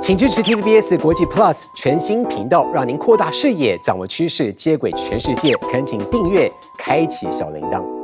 请支持 TVBS 国际 Plus 全新频道，让您扩大视野，掌握趋势，接轨全世界。恳请订阅，开启小铃铛。